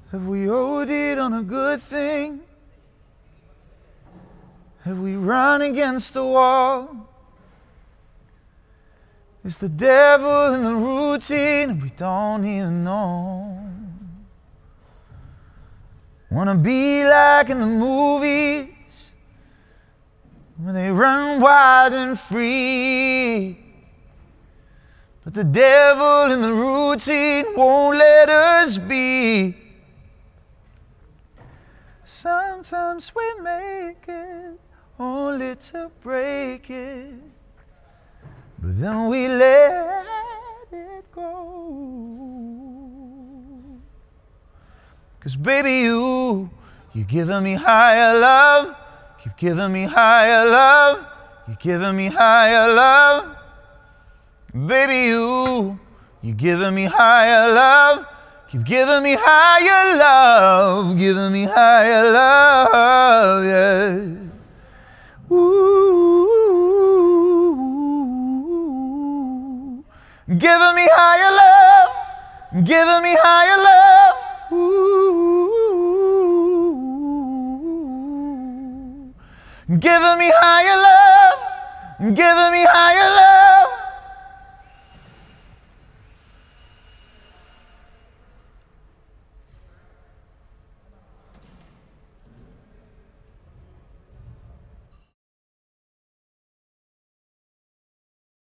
Have we OD'd on a good thing? Have we run against the wall? Is the devil in the routine and we don't even know? Wanna be like in the movies where they run wild and free, but the devil in the routine won't let us be. Sometimes we make it only to break it, but then we let it go. 'Cause baby, you're giving me higher love, keep giving me higher love, you're giving me higher love. Baby, you're giving me higher love, keep giving me higher love, giving me higher love, yeah. Ooh, giving me higher love, giving me higher love. Ooh, giving me higher love, giving me higher love.